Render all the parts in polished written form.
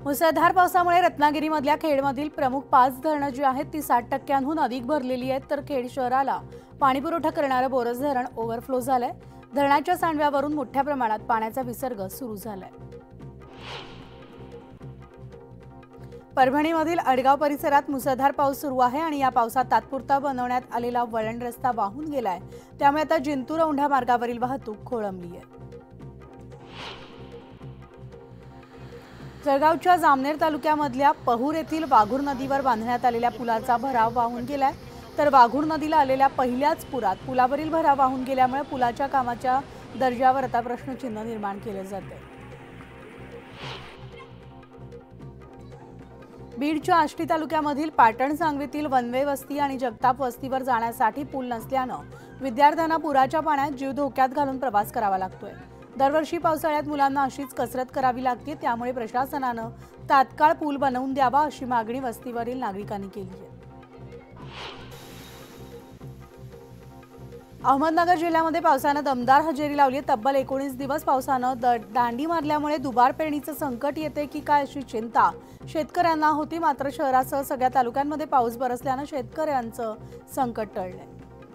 मुसळधार पावसामुळे रत्नागिरीमधल्या खेडमधील प्रमुख 5 धरणं जी आहेत ती 60% अधिक भरलेली आहेत, तर खेड शहराला पाणीपुरवठा करणारं बोरज धरण ओव्हरफ्लो झालंय। धरणाच्या सांडव्यावरून मोठ्या प्रमाणात पाण्याचा विसर्ग सुरू झालाय। परभणीमधील अडगाव परिसरात मुसळधार पाऊस सुरू आहे आणि या पावसात तात्पुरता बनवण्यात आलेला वळण रस्ता वाहून गेलाय, त्यामुळे आता जिंतूर औंढा मार्गावरील वाहतूक खोळंबली आहे। जळगावच्या जामनेर तालुक्यामधल्या पहूर येथील वाघूर नदीवर बांधण्यात आलेल्या पुलाचा भराव वाहून गेलाय, तर वाघूर नदीला आलेल्या पहिल्याच पुरात पुलावरील भराव वाहून गेल्यामुळे पुलाच्या कामाच्या दर्जावर आता प्रश्नचिन्ह निर्माण केले जाते। बीडच्या आष्टी तालुक्यामधील पाटण सांगवीतील वनवे वस्ती आणि जगताप वस्तीवर जाण्यासाठी पूल नसल्यानं विद्यार्थ्यांना पुराच्या पाण्यात जीव धोक्यात घालून प्रवास करावा लागतोय। दरवर्षी पावसाळ्यात मुलांना अशीच कसरत करावी लागते, त्यामुळे प्रशासनानं तात्काळ पूल बनवून द्यावा अशी मागणी वस्तीवरील नागरिकांनी केली आहे। अहमदनगर जिल्ह्यामध्ये पावसानं दमदार हजेरी लावली आहे। तब्बल 19 दिवस पावसानं दांडी मारल्यामुळे दुबार पेरणीचं संकट येते की काय अशी चिंता शेतकऱ्यांना होती, मात्र शहरासह सगळ्या तालुक्यांमध्ये पाऊस बरसल्यानं शेतकऱ्यांचं संकट टळलंय।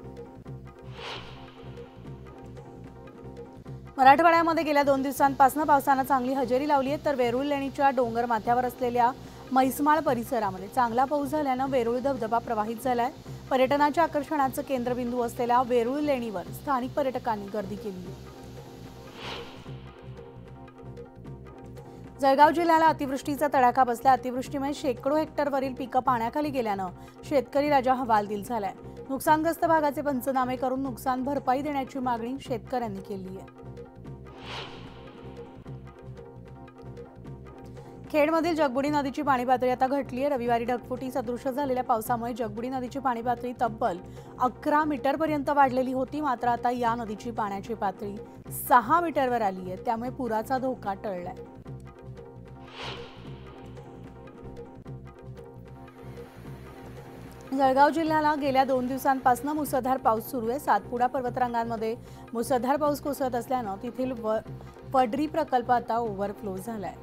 मराठवाड्यामध्ये गेल्या 2 दिवसांपासून पावसानं चांगली हजेरी लावली आहे, तर वेरूळ लेणीच्या डोंगर माथ्यावर असलेल्या म्हैसमाळ परिसरामध्ये चांगला पाऊस झाल्यानं वेरूळ धबधबा प्रवाहित झालाय। पर्यटनाच्या आकर्षणाचं केंद्रबिंदू असलेल्या वेरूळ लेणीवर स्थानिक पर्यटकांनी गर्दी केली आहे। जळगाव जिल्ह्याला अतिवृष्टीचा तडाखा बसला। अतिवृष्टीमुळे शेकडो हेक्टरवरील पिकं पाण्याखाली गेल्यानं शेतकरी राजा हवालदिल झालाय। नुकसानग्रस्त भागाचे पंचनामे करून नुकसान भरपाई देण्याची मागणी शेतकऱ्यांनी केली आहे। खेडमधील जगबुडी नदीची पाणी पातळी आता घटली आहे। रविवारी ढगफुटी सदृश्य झालेल्या पावसामुळे जगबुडी नदीची पाणी पातळी तब्बल 11 मीटरपर्यंत वाढलेली होती, मात्र आता या नदीची पाण्याची पातळी 6 मीटरवर आली आहे, त्यामुळे पुराचा धोका टळलाय। जळगाव जिल्ह्याला गेल्या 2 दिवसांपासून मुसळधार पाऊस सुरू आहे। सातपुडा पर्वतरांगांमध्ये मुसळधार पाऊस कोसळत असल्यानं तेथील वडरी प्रकल्प आता ओव्हरफ्लो झालाय।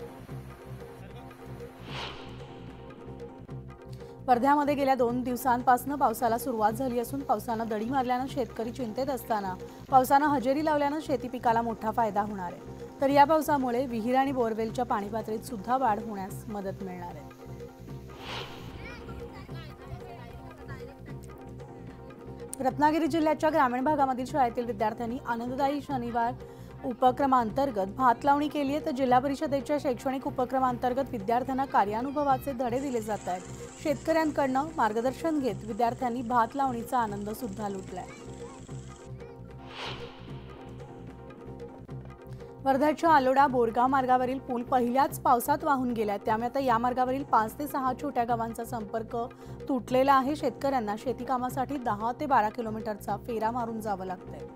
वर्ध्यामध्ये गेल्या 2 दिवसांपासून पावसाला सुरुवात झाली असून पावसानं दडी मारल्यानं शेतकरी चिंतेत असताना पावसानं हजेरी लावल्यानं शेती पिकाला मोठा फायदा होणार आहे, तर या पावसामुळे विहीर आणि बोरवेलच्या पाणी पातळीत सुद्धा वाढ होण्यास मदत मिळणार आहे। रत्नागिरी जिल्ह्याच्या ग्रामीण भागामधील शाळेतील विद्यार्थ्यांनी आनंददायी शनिवार उपक्रमांतर्गत भात लावणी केली आहे, तर जिल्हा परिषदेच्या शैक्षणिक उपक्रमांतर्गत विद्यार्थ्यांना कार्यानुभवाचे धडे दिले जात आहेत। शेतकऱ्यांकडून मार्गदर्शन घेत विद्यार्थ्यांनी भात लावणीचा आनंद सुद्धा लुटलाय। वर्ध्याच्या आलोडा बोरगाव मार्गावरील पूल पहिल्याच पावसात वाहून गेला, त्यामुळे आता या मार्गावरील 5 ते 6 छोट्या गावांचा संपर्क तुटलेला आहे। शेतकऱ्यांना शेती कामासाठी 10 ते 12 किलोमीटरचा फेरा मारून जावं लागतंय।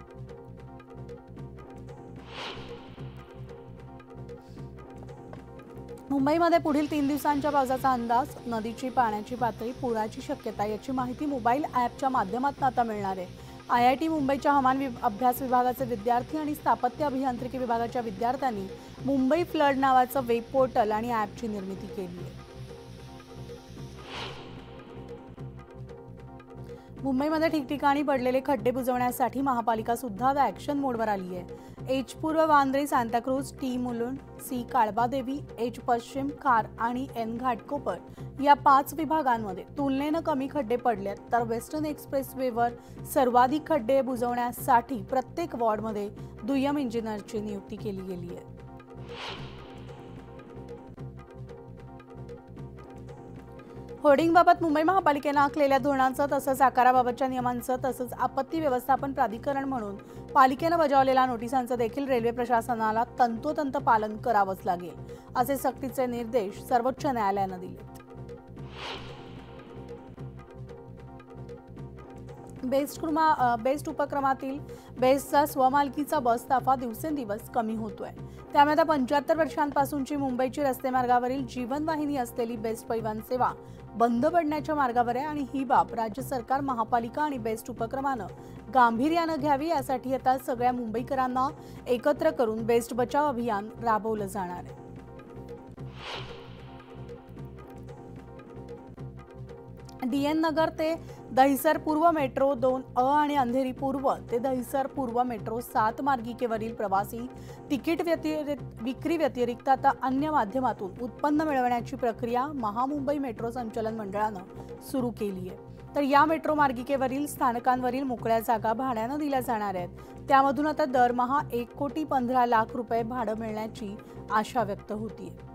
मुंबईमध्ये पुढील 3 दिवसांच्या पावसाचा अंदाज, नदीची पाण्याची पातळी, पुराची शक्यता याची माहिती मोबाईल ॲपच्या माध्यमातून आता मिळणार आहे। IIT मुंबईच्या हवामान अभ्यास विभागाचे विद्यार्थी आणि स्थापत्य अभियांत्रिकी विभागाच्या विद्यार्थ्यांनी मुंबई फ्लड नावाचं वेब पोर्टल आणि ॲपची निर्मिती केली आहे। मुंबईमध्ये ठिकठिकाणी पडलेले खड्डे बुजवण्यासाठी महापालिका सुद्धा ॲक्शन मोडवर आली आहे। एच पूर्व Bandra, Santacruz, T Mulund, C Kalbadevi, H पश्चिम, खार आणि एन घाटकोपर या 5 विभागांमध्ये तुलनेनं कमी खड्डे पडलेत, तर वेस्टर्न एक्सप्रेसवेवर सर्वाधिक खड्डे बुजवण्यासाठी प्रत्येक वॉर्डमध्ये दुय्यम इंजिनियरची नियुक्ती केली गेली आहे। होर्डिंगबाबत मुंबई महापालिकेनं आखलेल्या धोरणांचं तसंच आकाराबाबतच्या नियमांचं तसंच आपत्ती व्यवस्थापन प्राधिकरण म्हणून पालिकेनं बजावलेल्या नोटिसांचं देखील रेल्वे प्रशासनाला तंतोतंत पालन करावंच लागेल, असे सक्तीचे निर्देश सर्वोच्च न्यायालयानं दिले। बेस्ट उपक्रमातील बेस्टचा स्वमालकीचा बस ताफा दिवसेंदिवस कमी होतोय, त्यामुळे आता 75 वर्षांपासूनची मुंबईची रस्ते मार्गावरील जीवनवाहिनी असलेली बेस्ट परिवहन सेवा बंद पडण्याच्या मार्गावर आहे आणि ही बाब राज्य सरकार, महापालिका आणि बेस्ट उपक्रमानं गांभीर्यानं घ्यावी, यासाठी आता सगळ्या मुंबईकरांना एकत्र करून बेस्ट बचाव अभियान राबवलं जाणार आहे। DN नगर ते दहिसर पूर्व मेट्रो 2A आणि अंधेरी पूर्व ते दहिसर पूर्व मेट्रो 7 मार्गिकेवरील प्रवासी तिकीट विक्री व्यतिरिक्त आता अन्य माध्यमातून उत्पन्न मिळवण्याची प्रक्रिया महामुंबई मेट्रो संचालन मंडळानं सुरू केली आहे। तर या मेट्रो मार्गिकेवरील स्थानकांवरील मोकळ्या जागा भाड्यानं दिल्या जाणार आहेत। त्यामधून आता दरमहा 1,15,00,000 रुपये भाडं मिळण्याची आशा व्यक्त होतीये।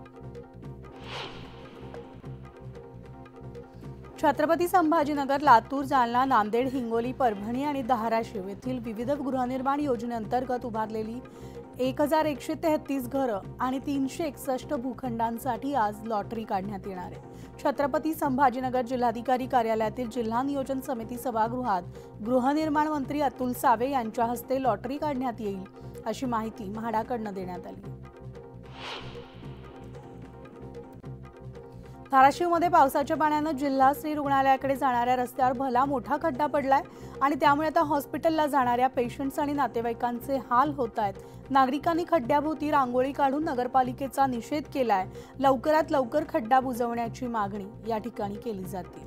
छत्रपती संभाजीनगर, लातूर, जालना, नांदेड, हिंगोली, परभणी आणि धाराशिव येथील विविध गृहनिर्माण योजनेअंतर्गत उभारलेली 1,133 घरं आणि 361 भूखंडांसाठी आज लॉटरी काढण्यात येणार आहे। छत्रपती संभाजीनगर जिल्हाधिकारी कार्यालयातील जिल्हा नियोजन समिती सभागृहात गृहनिर्माण मंत्री अतुल सावे यांच्या हस्ते लॉटरी काढण्यात येईल, अशी माहिती म्हाडाकडून देण्यात आली। धाराशिवमध्ये पावसाच्या पाण्याने जिल्हा स्त्री रुग्णालयाकडे जाणाऱ्या रस्त्यावर भला मोठा खड्डा पडलाय आणि त्यामुळे आता हॉस्पिटलला जाणाऱ्या पेशंट्स आणि नातेवाईकांचे हाल होत आहेत। नागरिकांनी खड्ड्याभोवती रांगोळी काढून नगरपालिकेचा निषेध केलाय। लवकरात लवकर खड्डा बुजवण्याची मागणी या ठिकाणी केली जाते।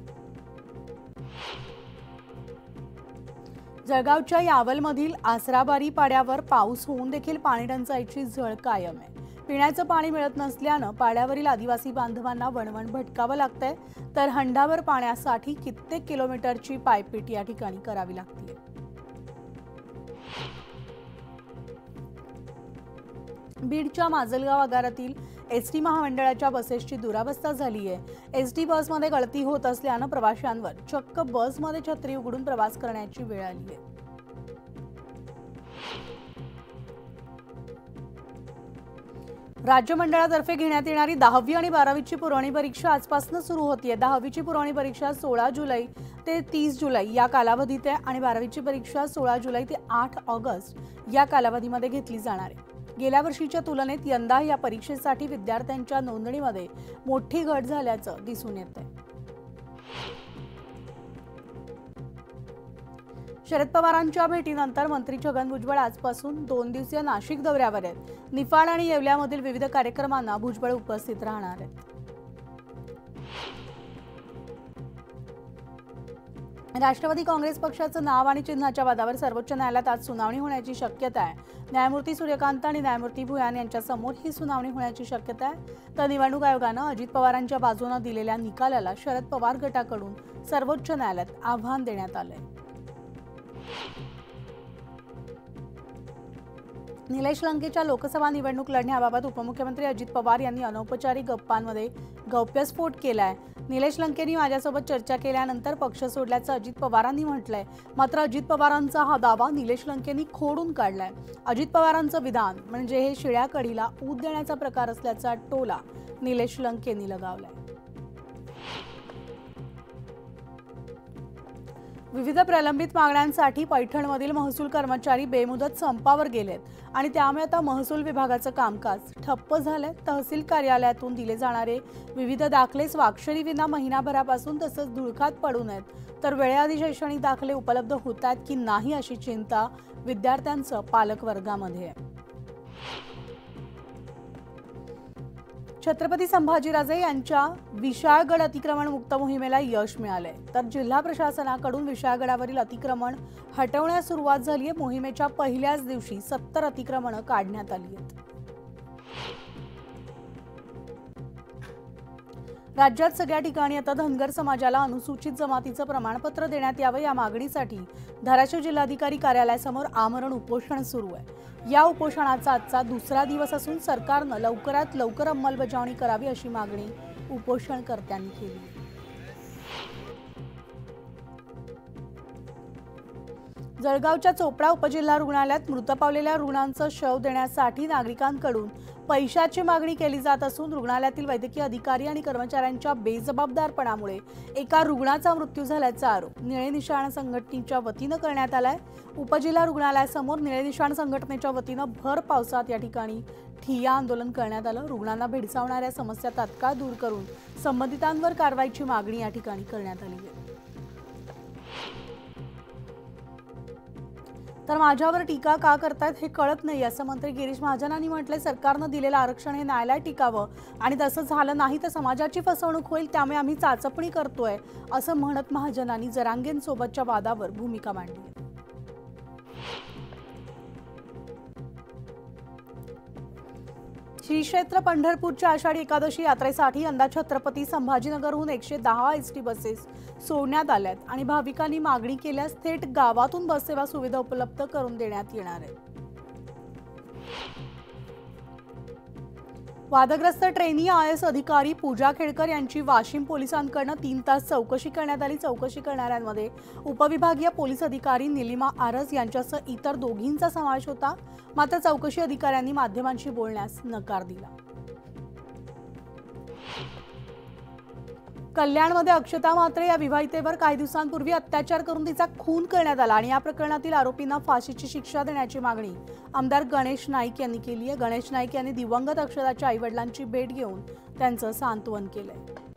जळगावच्या यावलमधील आसराबारी पाड्यावर पाऊस होऊन देखील पाणी टंचाईची झळ कायम आहे। पिण्याचं पाणी मिळत नसल्यानं पाड्यावरील आदिवासी बांधवांना वणवण भटकावं लागतंय, तर हंडाभर पाण्यासाठी कित्येक किलोमीटरची पायपीट या ठिकाणी करावी लागते। बीडच्या माजलगाव आगारातील एसटी महामंडळाच्या बसेसची दुरावस्था झाली आहे। एसटी बसमध्ये गळती होत असल्यानं प्रवाशांवर चक्क बसमध्ये छत्री उघडून प्रवास करण्याची वेळ आली आहे। राज्य मंडळातर्फे घेण्यात येणारी 10वी आणि 12वीची पुरवणी परीक्षा आजपासून सुरू होतीये। 10वीची पुरवणी परीक्षा 16 जुलै ते 30 जुलै या कालावधीत आहे आणि 12वीची परीक्षा 16 जुलै ते 8 ऑगस्ट या कालावधीमध्ये घेतली जाणार आहे। गेल्या वर्षीच्या तुलनेत यंदा या परीक्षेसाठी विद्यार्थ्यांच्या नोंदणीमध्ये मोठी घट झाल्याचं दिसून येतंय। शरद पवारांच्या भेटीनंतर मंत्री छगन भुजबळ आजपासून 2 दिवसीय नाशिक दौऱ्यावर आहेत। निफाड आणि येवल्यामधील विविध कार्यक्रमांना भुजबळ उपस्थित राहणार आहेत। राष्ट्रवादी काँग्रेस पक्षाचं नाव आणि चिन्हाच्या वादावर सर्वोच्च न्यायालयात आज सुनावणी होण्याची शक्यता आहे। न्यायमूर्ती सूर्यकांत आणि न्यायमूर्ती भुयान यांच्या समोर ही सुनावणी होण्याची शक्यता आहे। तर निवडणूक आयोगानं अजित पवारांच्या बाजूने दिलेल्या निकालाला शरद पवार गटाकडून सर्वोच्च न्यायालयात आव्हान देण्यात आलंय। निलेश लंकेच्या लोकसभा निवडणूक लढण्याबाबत उपमुख्यमंत्री अजित पवार यांनी अनौपचारिक गप्पांमध्ये गौप्यस्फोट केलाय। निलेश लंकेंनी माझ्यासोबत चर्चा केल्यानंतर पक्ष सोडल्याचं अजित पवारांनी म्हटलंय। मात्र अजित पवारांचा हा दावा निलेश लंकेंनी खोडून काढलाय। अजित पवारांचं विधान म्हणजे हे शिळ्या कढीला ऊत देण्याचा प्रकार असल्याचा टोला निलेश लंकेंनी लगावलाय। विविध प्रलंबित मागण्यांसाठी पैठणमधील महसूल कर्मचारी बेमुदत संपावर गेलेत आणि त्यामुळे आता महसूल विभागाचं कामकाज ठप्प झालंय। तहसील कार्यालयातून दिले जाणारे विविध दाखले स्वाक्षरीविना महिनाभरापासून तसंच धुळकात पडून आहेत, तर वेळेआधी शैक्षणिक दाखले उपलब्ध होत आहेत की नाही अशी चिंता विद्यार्थ्यांचं पालक वर्गामध्ये आहे। छत्रपती संभाजीराजे यांच्या विशाळगड अतिक्रमण मुक्त मोहिमेला यश मिळालंय, तर जिल्हा प्रशासनाकडून विशाळगडावरील अतिक्रमण हटवण्यास सुरुवात झाली आहे। मोहिमेच्या पहिल्याच दिवशी 70 अतिक्रमणं काढण्यात आली आहेत। राज्यात सगळ्या ठिकाणी आता धनगर समाजाला अनुसूचित जमातीचं प्रमाणपत्र देण्यात यावं या मागणीसाठी धाराशिव जिल्हाधिकारी कार्यालयासमोर आमरण उपोषण सुरू आहे। या उपोषणाचा आजचा दुसरा दिवस असून सरकारनं लवकरात लवकर अंमलबजावणी करावी अशी मागणी उपोषणकर्त्यांनी केली। जळगावच्या चोपडा उपजिल्हा रुग्णालयात मृत पावलेल्या रुग्णांचं शव देण्यासाठी नागरिकांकडून पैशाची मागणी केली जात असून रुग्णालयातील वैद्यकीय अधिकारी आणि कर्मचाऱ्यांच्या बेजबाबदारपणामुळे एका रुग्णाचा मृत्यू झाल्याचा आरोप निळे निशाण संघटनेच्या वतीनं करण्यात आलाय। उपजिल्हा रुग्णालयासमोर निळे निशाण संघटनेच्या वतीनं भर पावसात या ठिकाणी ठिय्या आंदोलन करण्यात आलं। रुग्णांना भेडसावणाऱ्या समस्या तात्काळ दूर करून संबंधितांवर कारवाईची मागणी या ठिकाणी करण्यात आली आहे। तर माझ्यावर टीका का करतायत हे कळत नाही असं मंत्री गिरीश महाजनांनी म्हटले। सरकारनं दिलेलं आरक्षण हे न्यायालयात टिकावं आणि तसं झालं नाही तर समाजाची फसवणूक होईल, त्यामुळे आम्ही चाचपणी करतोय असं म्हणत महाजनांनी जरांगेंसोबतच्या वादावर भूमिका मांडली। श्री क्षेत्र पंढरपूरच्या आषाढी एकादशी यात्रेसाठी यंदा छत्रपती संभाजीनगरहून 110 एसटी बसेस सोडण्यात आल्यात आणि भाविकांनी मागणी केल्यास थेट गावातून बससेवा सुविधा उपलब्ध करून देण्यात येणार आहे। वादग्रस्त ट्रेनी IAS अधिकारी पूजा खेडकर यांची वाशिम पोलिसांकडून 3 तास चौकशी करण्यात आली। चौकशी करणाऱ्यांमध्ये उपविभागीय पोलीस अधिकारी निलिमा आरस यांच्यासह इतर दोघींचा समावेश होता, मात्र चौकशी अधिकाऱ्यांनी माध्यमांशी बोलण्यास नकार दिला। कल्याणमध्ये अक्षता म्हात्रे या विवाहितेवर काही दिवसांपूर्वी अत्याचार करून तिचा खून करण्यात आला आणि या प्रकरणातील आरोपींना फाशीची शिक्षा देण्याची मागणी आमदार गणेश नाईक यांनी केली आहे। गणेश नाईक यांनी दिवंगत अक्षताच्या आईवडिलांची भेट घेऊन त्यांचं सांत्वन केलंय।